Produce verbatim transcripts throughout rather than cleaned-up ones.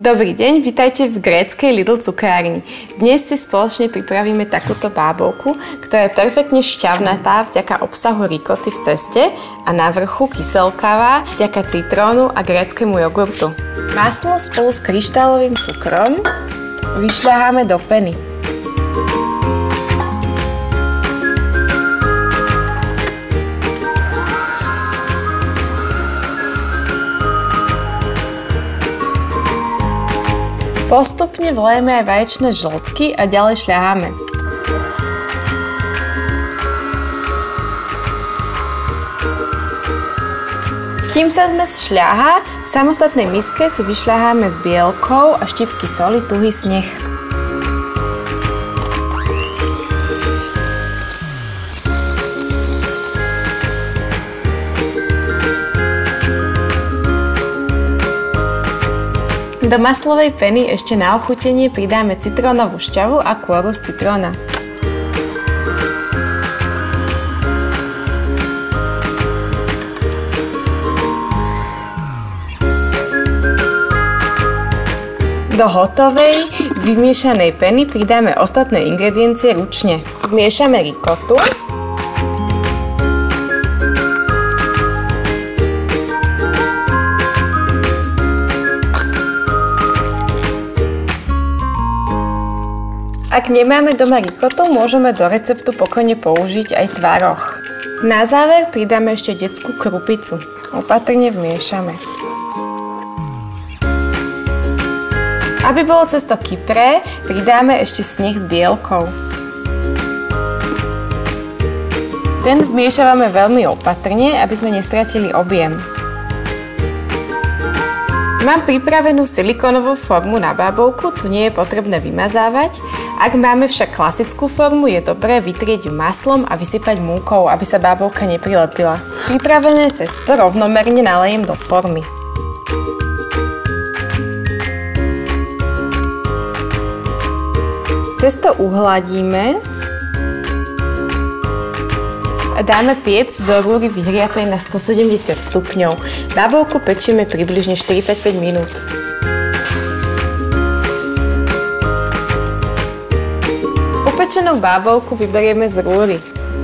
Dobrý deň, vitajte v gréckej Lidl cukrárni. Dnes si spoločne pripravíme takúto bábovku, ktorá je perfektne šťavnatá vďaka obsahu rikoty v ceste a na vrchu kyselkavá vďaka citrónu a gréckemu jogurtu. Maslo spolu s kryštálovým cukrom vyšľaháme do peny. Postupne vlejeme aj vaječné žltky a ďalej šľaháme. Kým sa zmes šľahá, v samostatnej miske si vyšľaháme s bielkou a štipky soli tuhý sneh. Do maslovej peny ešte na ochutenie pridáme citrónovú šťavu a kôru z citróna. Do hotovej, vymiešanej peny pridáme ostatné ingrediencie ručne. Vmiešame rikotu. Ak nemáme doma rikotu, môžeme do receptu pokojne použiť aj tvaroh. Na záver pridáme ešte detskú krupicu. Opatrne vmiešame. Aby bolo cesto kypré, pridáme ešte sneh s bielkou. Ten vmiešavame veľmi opatrne, aby sme nestratili objem. Mám pripravenú silikónovú formu na bábovku, tu nie je potrebné vymazávať. Ak máme však klasickú formu, je dobré vytrieť ju maslom a vysypať múkou, aby sa bábovka neprilepila. Pripravené cesto rovnomerne nalejem do formy. Cesto uhladíme a dáme piec do rúry vyhriatej na stosedemdesiat stupňov. Bábovku pečieme približne štyridsaťpäť minút. Upečenú bábovku vyberieme z rúry.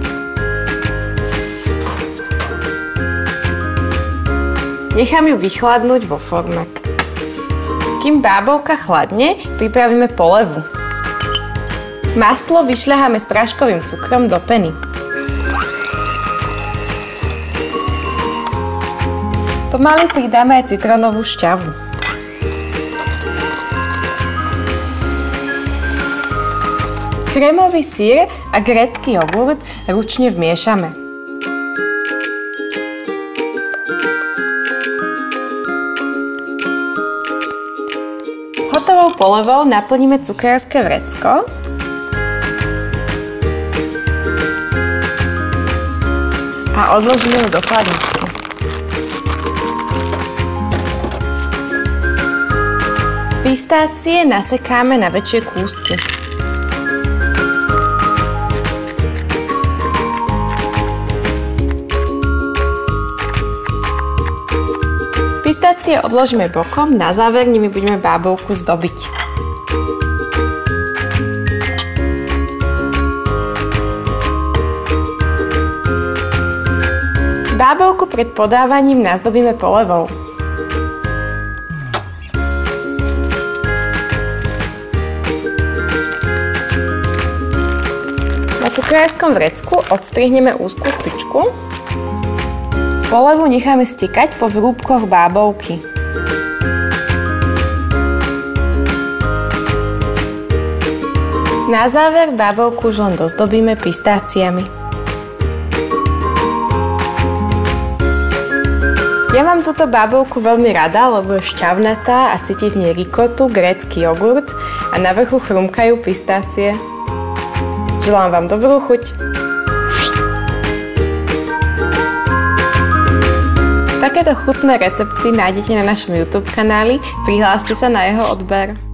Nechám ju vychladnúť vo forme. Kým bábovka chladne, pripravíme polevu. Maslo vyšľaháme s práškovým cukrom do peny. Pomaly pridáme aj citrónovú šťavu. Krémový syr a grécky jogurt ručne vmiešame. Hotovou polevou naplníme cukrárske vrecko. A odložíme ju do chladničky. Pistácie nasekáme na väčšie kúsky. Pistácie odložíme bokom, na záver nimi budeme bábovku zdobiť. Bábovku pred podávaním nazdobíme polevou. Na cukrárskom vrecku odstrihneme úzkú špičku. Polevu necháme stekať po vrúbkoch bábovky. Na záver bábovku už len dozdobíme pistáciami. Ja mám túto bábovku veľmi rada, lebo je šťavnatá a cíti v nej rikotu, grécky jogurt a na vrchu chrumkajú pistácie. Želám vám dobrú chuť. Takéto chutné recepty nájdete na našom YouTube kanáli, prihláste sa na jeho odber.